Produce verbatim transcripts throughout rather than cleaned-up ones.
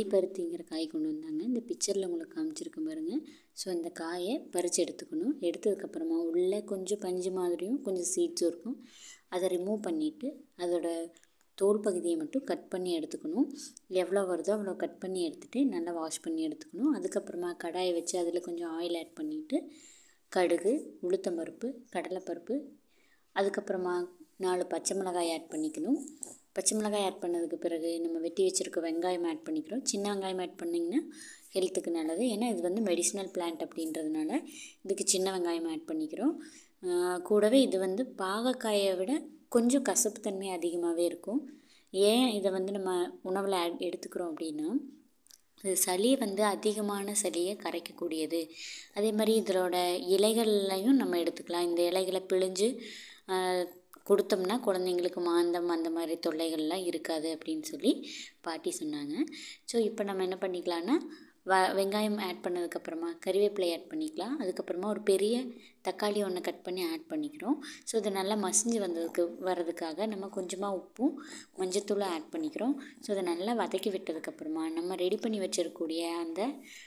அத்திப்பருத்திங்கிற காய் கொண்டு வந்தாங்க. இந்த பிக்சரில் உங்களுக்கு காமிச்சிருக்கேன் பாருங்கள். ஸோ இந்த காயை பறித்து எடுத்துக்கணும். எடுத்ததுக்கப்புறமா உள்ளே கொஞ்சம் பஞ்சு மாதிரியும் கொஞ்சம் சீட்ஸும் இருக்கும். அதை ரிமூவ் பண்ணிவிட்டு அதோட தோல் பகுதியை மட்டும் கட் பண்ணி எடுத்துக்கணும். எவ்வளோ வருதோ அவ்வளோ கட் பண்ணி எடுத்துகிட்டு நல்லா வாஷ் பண்ணி எடுத்துக்கணும். அதுக்கப்புறமா கடாயை வச்சு அதில் கொஞ்சம் ஆயில் ஆட் பண்ணிவிட்டு கடுகு, உளுத்தம்பருப்பு, கடலைப்பருப்பு, அதுக்கப்புறமா நாலு பச்சை மிளகாய் ஆட் பண்ணிக்கணும். பச்சை மிளகாய் ஆட் பண்ணதுக்கு பிறகு நம்ம வெட்டி வச்சுருக்க வெங்காயம் ஆட் பண்ணிக்கிறோம். சின்ன வெங்காயம் ஆட் பண்ணிங்கன்னா ஹெல்த்துக்கு நல்லது. ஏன்னா இது வந்து மெடிசினல் பிளான்ட் அப்படின்றதுனால இதுக்கு சின்ன வெங்காயம் ஆட் பண்ணிக்கிறோம். கூடவே இது வந்து பாகக்காயை விட கொஞ்சம் கசப்பு தன்மை அதிகமாகவே இருக்கும். ஏன் இதை வந்து நம்ம உணவில் ஆட் எடுத்துக்கிறோம் அப்படின்னா, இது சளி வந்து அதிகமான சளியை கரைக்கக்கூடியது. அதே மாதிரி இதோட இலைகள்லையும் நம்ம எடுத்துக்கலாம். இந்த இலைகளை பிழிஞ்சு கொடுத்தோம்னா குழந்தைங்களுக்கு மாந்தம் அந்த மாதிரி தொல்லைகள்லாம் இருக்காது அப்படின்னு சொல்லி பாட்டி சொன்னாங்க. ஸோ இப்போ நம்ம என்ன பண்ணிக்கலாம்னா, வ வெங்காயம் ஆட் பண்ணதுக்கப்புறமா கறிவேப்பிலை ஆட் பண்ணிக்கலாம். அதுக்கப்புறமா ஒரு பெரிய தக்காளி ஒன்று கட் பண்ணி ஆட் பண்ணிக்கிறோம். ஸோ இது நல்லா மசிஞ்சு வந்ததுக்கு வர்றதுக்காக நம்ம கொஞ்சமாக உப்பும் மஞ்சத்தூளும் ஆட் பண்ணிக்கிறோம். ஸோ இதை நல்லா வதக்கி விட்டதுக்கப்புறமா நம்ம ரெடி பண்ணி வச்சிருக்கக்கூடிய அந்த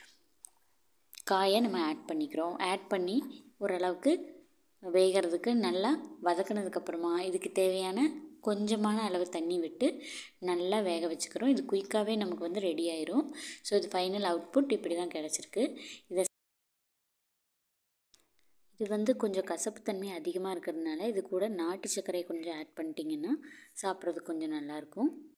காயை நம்ம ஆட் பண்ணிக்கிறோம். ஆட் பண்ணி ஓரளவுக்கு வேகிறதுக்கு நல்லா வதக்கினதுக்கப்புறமா இதுக்கு தேவையான கொஞ்சமான அளவு தண்ணி விட்டு நல்லா வேக வச்சுக்கிறோம். இது குயிக்காகவே நமக்கு வந்து ரெடி ஆயிரும். ஸோ இது ஃபைனல் அவுட்புட் இப்படி தான் கிடச்சிருக்கு. இதை இது வந்து கொஞ்சம் கசப்பு தன்மை அதிகமாக இருக்கிறதுனால இது கூட நாட்டு சர்க்கரை கொஞ்சம் ஆட் பண்ணிட்டிங்கன்னா சாப்பிட்றதுக்கு கொஞ்சம் நல்லாயிருக்கும்.